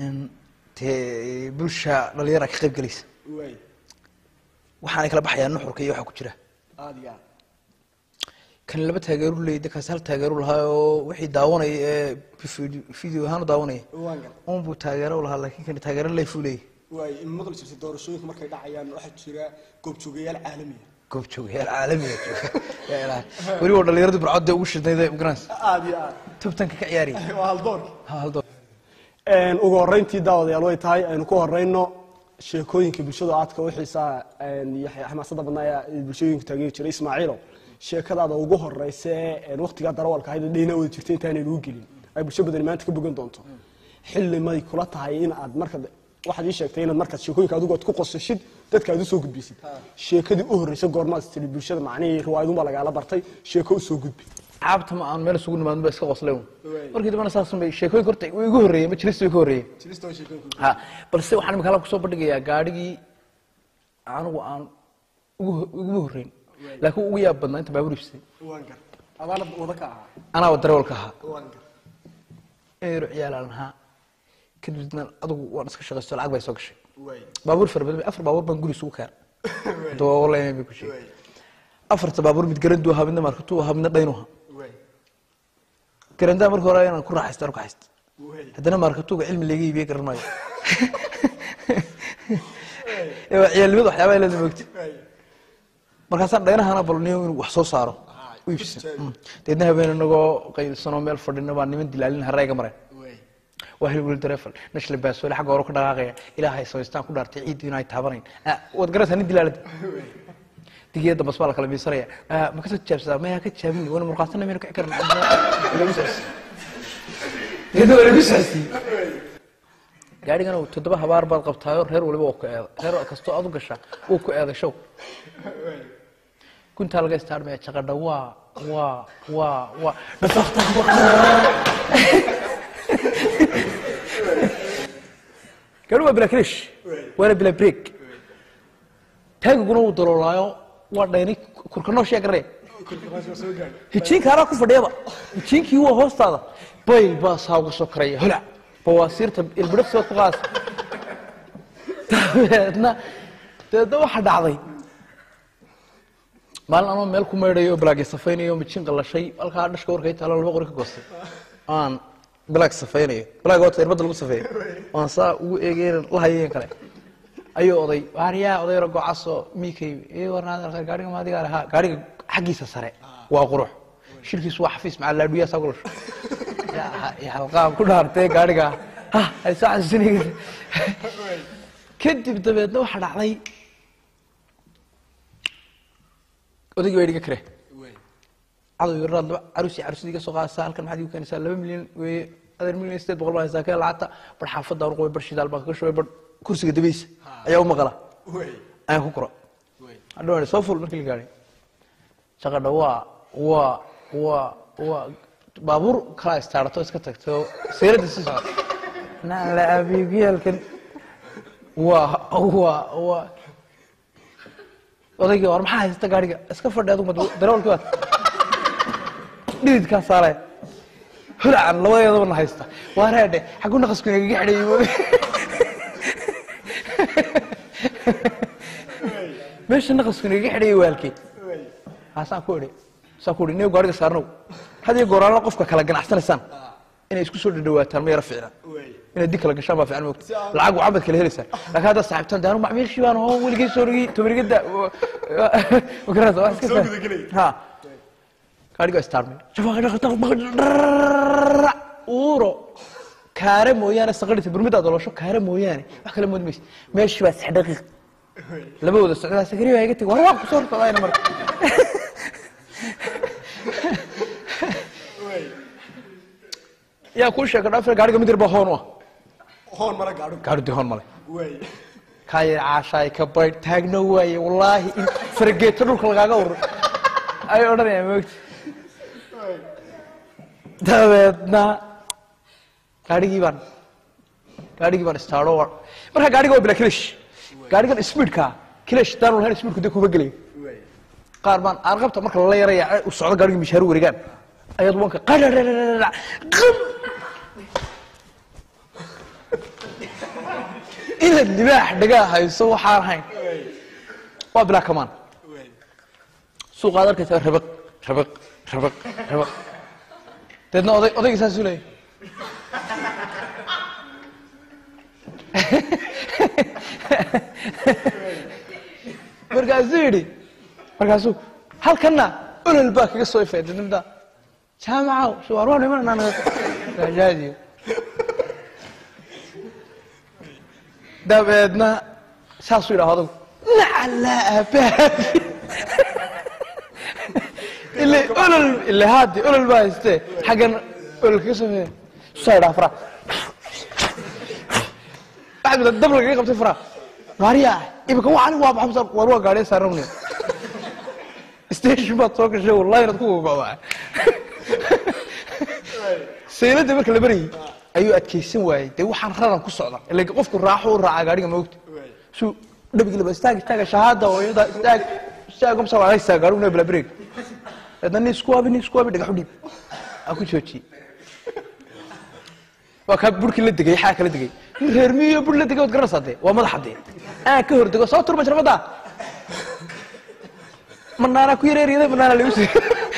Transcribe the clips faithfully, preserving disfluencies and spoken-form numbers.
إن تبلشة لليرة كقريب جليس واي وحنا كلا بحياة نحر كي يوحى كتيره عادي كان لبت هاجروا لي دك هسال تاجروا لها وحي داوني في فيديو هانو داوني أم بو تاجروا لها لكن كان تاجر اللي يفولي واي المغرب شفت دور الشويك مركي دعيان واحد شراء كوب شوقية العالمية كوب شوقية العالمية يا إله ولي ورد اللي يرد برعود وش ده ده بجرانس عادي عادي تبتن كعياري وهالدور هالدور إن وقررنتي داود يا لوي تاي إن كوهرينو sheekooyinka bulshada aadka u xiisaa een yaxay xamaasada badnaa bulshooyinka taageeri jiray Ismaaciilo sheekadaada ugu horeysa ee waqtiga darawalka ahayd dheena wada jirtay intaan ay ugu gelin ay bulsho badan maanta ka bogan doonto xilli may kula tahay in aad marka waxaad ii sheegtay inaad marka sheekooyinka adigu aad ku qosashid dadka aad u soo gudbisid sheekadii u horeysa goormaad istii bulshada macnaheedu riwaayadu ma laga la bartay sheeko u soo gudbi عابت ما أنا مالس وقول ما أنا بس كقصلهم وركيد أنا ساسم بي شيء كورت ويجوه ريه ما تشلست ويجوه ريه ها بس وحنا مكلا كسو بدي يا قاري أنا وأنا ويجوه رين لكن ويا بدنا أنت بعوريشتي أنا وذكاء أنا ودرول كها إيه رعيا لانها كدنا أدو وأنا سكش غسل عقب يسوقش بابور فرب أفر بابور بنقول سوكر دو والله ما بيكون شيء أفرت بابور متقرن دوها بنا مركتوها بنا دينوها كرندا مركو راينا كل راح يسترك حست هذا مركتوه علم اللي يجي بيكر الماي يا اللي بده حياه لازم وقت مركاسان دينا هنا بلنيو وحصو صارو ويبس تدنا بين انغو قيل سنو ميل فدينا بان نمن دلالين هريغا مرين واهل ول درفل نشل باس ولا حق ورو كدقاقيا الهي سويستان ku dhaartay ciid inay taabaneen wad garasani dilaalad تيجي ده بس بالك لما يسرع ما كنت تجابس ما هيك تجابني وانا مرقصنا منك كعكر ولا بسعس يدو ولا بسعس قاعد أنا وتدبها هبار بعض قبطاير هير ولا بوك هير كستو أضو قشة وك هذا شو كنت هلقى استعار معي شغل وا وا وا وا نفخت قالوا بلا كريش ولا بلا بريك تاجو قنو دلولايو wadayni kurkano sheegare hijin kara ku fadhiyada hijinkii waa hoostaada bayl baa saagu soo karay hola bawaasirta ilbirfso ku qaas taadna taada waxa dhacday maalin aan meel ku meedayo blaag safaynayo mijin qalashay halka dhashka warkay taalo laba qori ka goostay aan blaag safaynayo blaag oo irbad lagu safeeyo aan saa ugu eegeen la hayeen kale ayo oday waariya oday rago caso miikay ee warnaad gaariga ma adiga laha gaariga xaqiisa sare waa qurux shirkiisu waa xafiis maca laadhiya sagol ya ya halqaan ku dhaartay gaariga ha ay saacan siniga kadib dabeedna waxa dhacday odayga weediga kare adu yiraad arusi arusiga soo qaasa halkan maxaad u keenaysaa laba milyan way adeer milyan sideed boqol baa haysaa ka lacagta bar xaafada ruqoy bar shidaal baa ka shooy bar kursiga dabiisa ayaa u maqla ayaan ku koro hadhow soo ful markii la gaaray shaqada waa waa waa waa baabuur kala istaarto iska tagto seerada si socod naan la abiigiyalkan waa waa waa odayga war maxaa haysta gaariga iska fadhiyo adigu darawalka waad dhididka saaray huraan labadeedaba haysta wareede xagu naqasku inaga xidhayo meesha naqasku inaga xidhayo waalkii haasaan ku idhi saa ku idhi inay gaariga saarnow hadii gooraan qofka kala ganacsanaysan inay isku soo dhawaataan ma yara fiicna inay dib kala gashaan baa fiican moogta lacag waa abad kala helaysaa laakiin hadda saaxiibtaan daanu macmiil shibaan oo weligii soo rigi tobarigada wakarada wax iska ha gaariga istaarmay shafaqa dhaqta uuro kaare mooyaane saqadhiisa burmida dolasho kaare mooyaane wax kale mood meesha meesha waa sax daqiiq labadooda socdaa sakari waa iga tag war waa ku soo rtadayna marka يا كل شيء كذا في الجاري كم يدير بهون هون مرة جارو جارو ده هون ماله وين كاي عشاء كبير تاجنو وين والله فرقت تروح خلقا ور أي أوردر يا ميت ده गाड़ी की बार गाड़ी की बार स्टार्ट हो पर हाँ गाड़ी को बिला क्लिश गाड़ी का स्पीड का क्लिश तार उन्हें स्पीड को देखो बगले कारबान आरगब तो मर कल यार यार उस सौदा गाड़ी की मिशरू वरिगान अयद वंक قدر قم inaad libaax dhagaa hayso waxaan ahayn waa bilaa kamaan suuqaad arkaysaa rabaq rabaq rabaq rabaq deedna oday odayga saas u leeyahay markaasuu yidhi markaasuu halkanna olol baa kaga soo ifay dadnimada jaamacow suwaarwaa niman naanajaadiyo dabeedna saasuu yidhaha odagu lacalaa aabahaagi ile olol ile haadi olol baa haystee xaggan olol kaga soo ifay susaa yidhaha fara waxaad dab lagaga qabtay fara waariyaa imika waxani waa maxamed war waa gaadhiya saarawne station baad soo gashay wallahi inaad ku gogo'daa saylada marka la barayay ayuu adkaysan waayey dee waxaan raran ku socda ilaa qofku raaxo u raaca gaadhiga moogta suu dhabiga laba istaag istaaga shahaada oo iyada istaag istaag umsa waa istaag gaadhigu bla break dadna isku abi isku abi dhagax u dhiib aku joojiyey waa ka burkii la degay xaa kala degay reer miyo bur la degay wad garanaysaa dee waa madax dee aan ka hordego soo turma jarmada manaana ku yareeriyada manaana lagu sii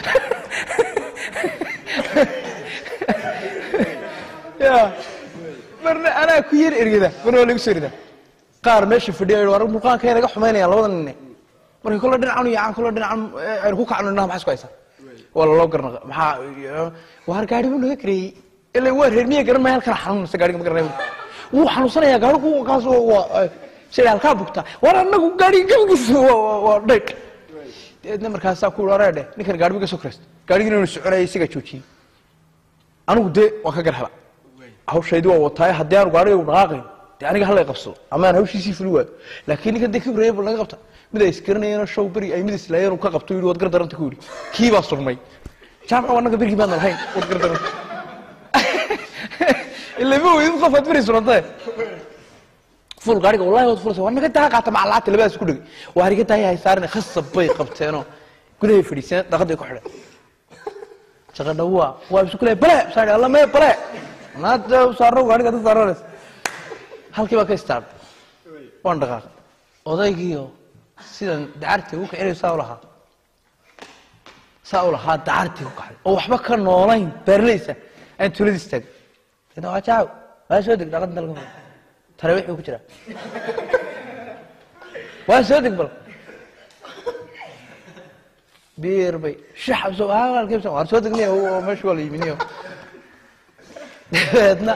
ya marna ana ku yareeriyada marna lagu soo rida qaar meesha fadhiyo war muuqaalka inaga xumeynaya labada nin markay kula dhinacan iyo aan kula dhinacan ay ku kacno dhinaca maxay isku haysaa wala loo garna maxaa war gaari uu naga kareeyay ilaa waa reer miyo garan ma halkan xanuunsa gaariga ma garanay wuu xanuunsanaya gaarigu kaas waa sida halka bugta war anagu gaariga waa dhig deedna markaas ku wareede ninkan gaariga soo kreest gaariga inuu soconay isaga joojiyay anigu de waa ka garhaba hawsheedu waa wataay hadii aan gaariga u dhaqaaqay de aniga hal ay qabso ama aan hawshiisii fuli waayo laakiin ninkan de kibrey buu laga qabta mid ay iskarinayeen show bari ay mid islaayeen uu ka qabto yiri wad gar daranta ku yiri kii baa surmay jaamac wanaga bari baan lahayn wad gar daranta illa buu idin qof bari surantay ful gaariga wallahi wad fursa wanaga taa qaata macalaata labaas ku dhigay waariga taa ay saarnay khasab bay qabteeno gudahay fadhiiseen daqaday ku xidhay shaqada waa waa isku leey bale saar Allah ma bale naad saaro gaariga dad saaro halkii baa ka istaag waan dhaqaaq odaygiyo sidan dacartii uu ka ciraysaa u lahaa saa u lahaa dacartii u kaxay oo waxba ka noolayn beerleysa aan tulid istaag sida waa jaaw waa soo deg dhaqan dalka tarawiix ku jira waa soo deg bal beer bay shaxab soo aagal keebsan war soo degnay oo meesha wala yiminiyo dadna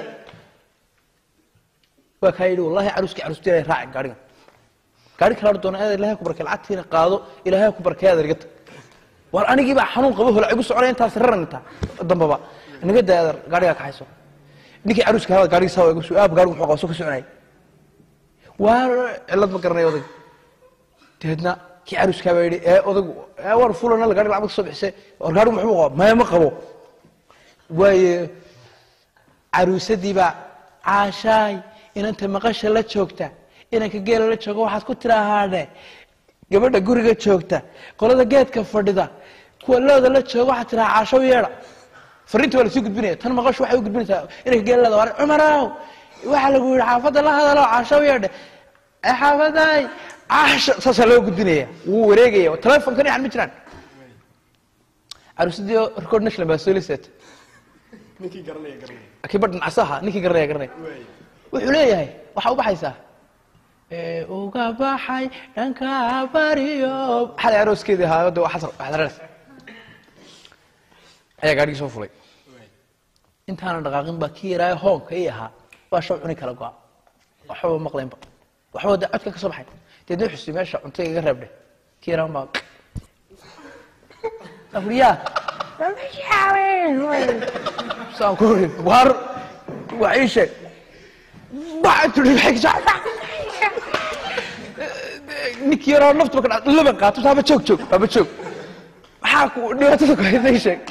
waa kaydu wallahi aruski arusti ay raac gaariga gaari kala doona aad ilaahay ku barkay lacagtiina qaado ilaahay ku barkay aad rigata war anigii baa xanuun qabo hol igu socday inta sirran inta dambaba aniga daadar gaariga ka hayso ninkii aruska hada gaariga soo igu soo aab gaarigu wuxuu qabso ka soconay waa cilad ma garanay oday teedna ki aruska baa yiri ee odag ee war fulana la gaariga lacag soo bixisay war gaarigu muxuu qabo ma ma qabo way arusadii baa caashay inanta maqasha la joogta inanka geela la joogo waxaad ku tiraahaade gabadha guriga joogta qolada geedka fadhida kuwa looda la joogo waxaad tiraa caasho yeedha fariinta waa la sii gudbinaya tan maqashu waxay u gudbinaysaa inanka geela leeda war cumarow waxaa lagu yidhi xaafadda la hadalo caasho yeedha ee xaafaday caasho saasaa loo gudbinaya wuu wareegaya telefonkan yaxan ma jiraan aruusadii record national baa soo liseeta ninkii garanaya garanaya akii badhan casaha ninkii garanaya garanaya wuxuu leeyahay waxaa u baxaysaa ee uga baxay dhanka bariyo xalay arooskeedii ahaa wada waa xasan waxdareys ayaa gaarigii soo fulay intaana dhaqaaqin baa kii yaraayo hoonka ii ahaa waa shaw cuni kala go'a waxba maqlaynba waxba wada codka ka soo baxay deedna xusi meesha cuntada iga reebdhe kii yaraan baa afriyaa saan ku ri war waa ii sheeg بعد الحق صعب نيك يرى نفط بكره لبن قاطو صاحب تشوك تشوك صاحب تشوك حاكو ديوتك هيك شيء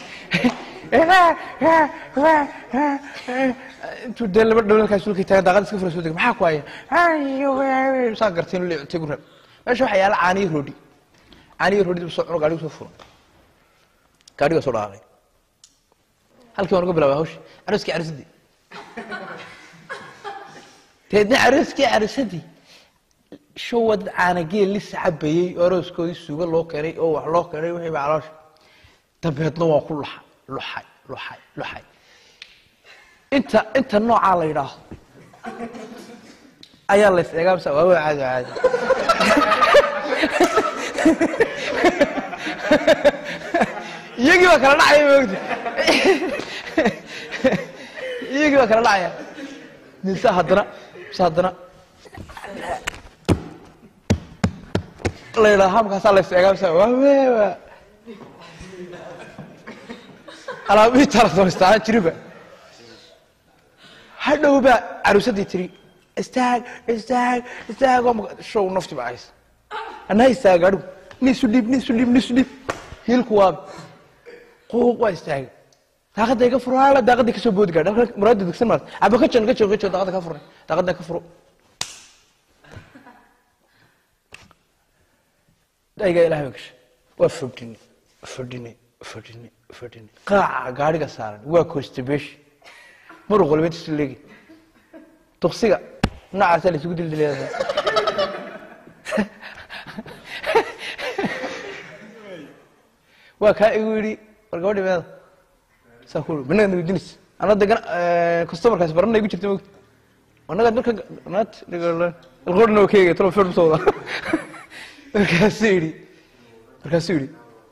انتو دل دول كاسولكي تاع دaqad iska furasooday maxaa ku haya ayo saa garteen li tigu rab meesha waxa yaala caani roodi caani roodi soo cuno gaariga soo furo gaariga soo dhaaqay halkii waan uga bilaabay hawsh ariski arisdi تدنا عرس كي عرسدي شو ود أنا جي لسه حبي أروس كودي سوق الله كري أو الله كري وهي بعرش تبهتنا وكل حي لحي لحي لحي أنت أنت النوع على راه أيلا استجاب سوا عادي عادي يجي وكلا نعيم وقتي يجي وكلا نعيم ننسى هدنا صدنا لا لا هم كسر الاستجابة سوا أنا بيت ترى ثم استعان تريبه هذا هو بقى عروستي تري استاج استاج استاج شو نفتي بعيس أنا استاج عرو نسوليب نسوليب نسوليب هيلكواب قوق واستاج تاخذ ده كفر على ده قد يكسب بود قاعد مراد دكسر مراد أبغى كتشن كتشن كتشن تاخذ كفر تاخذ ده كفر ده جاي لهمكش وفردني وفردني وفردني وفردني قاع قاعد كسر وكوستبيش مرو غلبت السلقي تقصيها نعرف اللي تقول لي هذا وكا يقولي ورقودي ماذا سأقول بنا ندرس أنا دقنا كاستمر كاس برنا يقول شفت موت وأنا قاعد نركض نات نقول الغور نو كي ترى فيلم صودا كاسيري كاسيري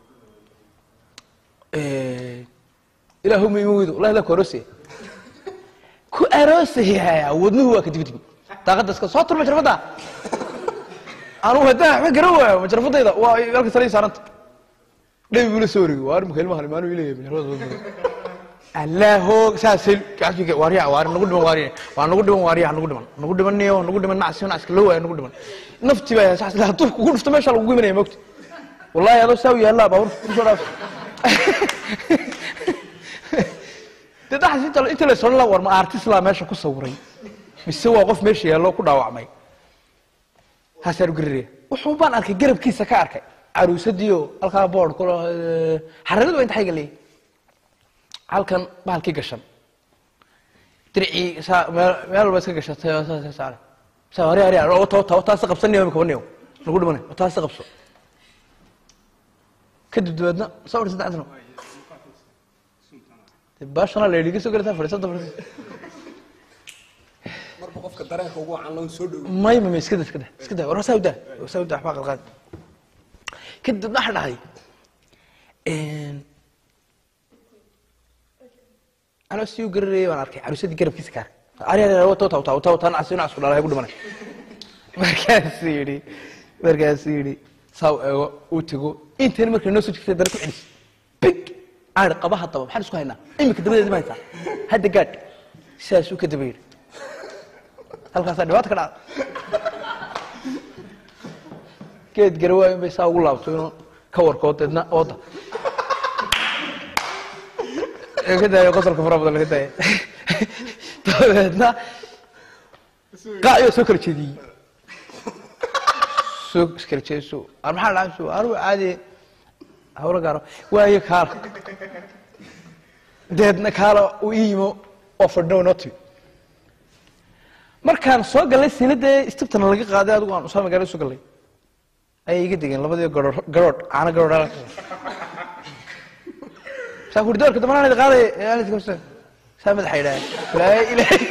إلى هم يموتوا الله لا كروسي كو أروسي هي ودنه هو كتير كتير تاخد اسك صوت المجرفة أنا هدا ما جروا مجرفة ده وياك سري سارنت ده بيقول سوري وار مكلمة هالي ما نقول إيه الله هو ساسل كأشي واريا وار نقول دم واريا وار نقول دم واريا نقول دم نقول دم نيو نقول دم ناس ناس كلوا نقول دم نفتي بقى ساس لا توف كل نفط ما شاء الله قوي من يموت والله يا لو سوي يلا باور شو راف ده حسيت انت انت اللي صار له ور ما ارتس لا ماشي ku sawiray mise waa qof meesha yaalo ku dhaawacmay hasaru gariye wuxuu baan arkay garabkiisa ka arkay aruusadiyo halka board kula xarradu inta xay galay halkan baalkii gashan dirci meel walba iska gashatay oo saas saar saari ari oo to to taas qabsanayo ma qabanayo lagu dhimanay taas qabso kadib dibadna sawir saddex باشنا اللي يجي سكرت فريسة فريسة مربو قفك الدرجة هو عن لون سود ما يم مس كده كده كده ورا سوداء سوداء أحمق الغاد كده نحن هاي إن أنا سيو قرري وأنا أركي عروسة دي قرب كيس كار أري أنا هو توتا توتا توتا أنا عسينا عسكر الله يقول منا مركز سيري مركز سيري ساو أوتيجو أنت هنا مركز نص كده درك عيس بيك أنا قبها طبعا حد سكوا هنا إمي كدبير زي ما يطلع هذا قاد ساسو كدبير هل خاصة دوات كذا كيد جروا بيساو الله وتونو كور كوتنا أوضة كده يقصر كفر بدل كده تونا قايو سكر كذي سك سكر كذي سو أنا محل عن سو أروح عادي هورا قارو واي كار deedna kaala u iimo oo fadhow noti markaan soo galay sinada istibtana laga qaaday adigu aan usoo magaalada soo galay ay iga digeen labadii garood garood aana garood saa ku doorka damaanada qaaday aan iska soo saamad xaydaan la ilaahay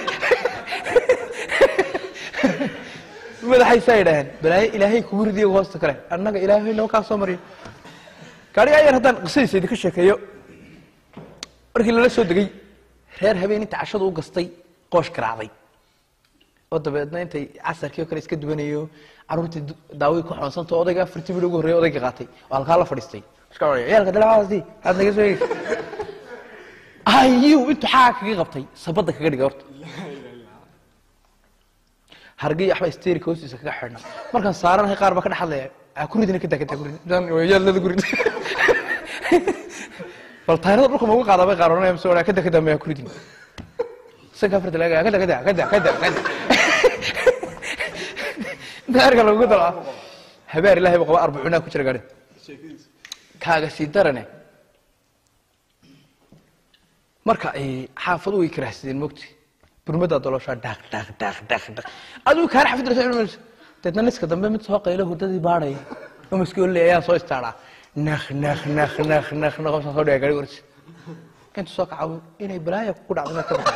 madaxay saydaan balay ilaahay ku wurdiyo hoosta kale annaga ilaahay noo ka soo mariyo gaari ayar hadan qisaysi idinka sheekeeyo markii la soo degay reer habeen inta cashadu u gastay qoosh garaacday oo dabeedna intay casarkii kale iska dubanayo caruurtii daaway ku xoonsanto odayga afartii bil ugu horeeyay odayga qaatay oo halka la fadhiistay iska wareey yaalka dalcaasdi aad naga soo eeg ayu intu xaa kaga qabtay sabada kaga dhigay horta hargay waxba isteeri koosiisa kaga xirna markaan saaranahay qaar ba ka dhaxlay ku ridina ka dagata ku ridina yaalada ku ridina فالطيارات رقم موقع على بقى قررنا يمسوا ولا كده كده ما ياكلين سكفرت لا كده كده كده كده كده ده ارجع لو قلت له حبار الله يبقى أربعين كشر قارن كاغا سيدرنا marka ay xaafadu way karaahsadeen moogti برمدا دولشة دق دق دق دق دق أدو كار حفظ رسول الله تتنسك كدم بمت سواق إله ودي باري ومسكول لي أيام سويس ترى نخ نخ نخ نخ نخ نخ خمسة صورة يا كريورس كنت سواق عو إني بلايا كود عظمة كبر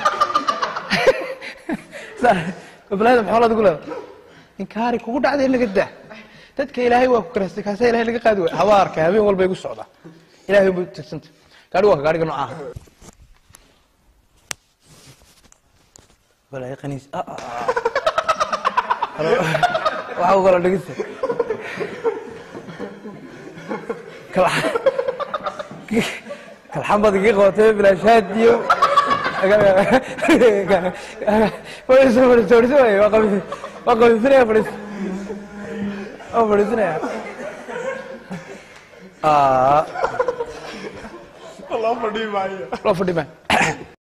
صح بلايا محاولة تقول إن كاري كود عظمة اللي قده تدك إلهي وكرستك هسه إلهي اللي قادوا حوار كهبين والبي يقول صعدة إلهي بتسنت قالوا قاري قالوا آه ولا يقنيس آه آه وحاول قالوا لقيته كل كل حمد دقيقة وتبي بلا شاديو فريس فريس فريس وقف وقف فينا فريس أو فريسنا آه الله فدي معي الله فدي معي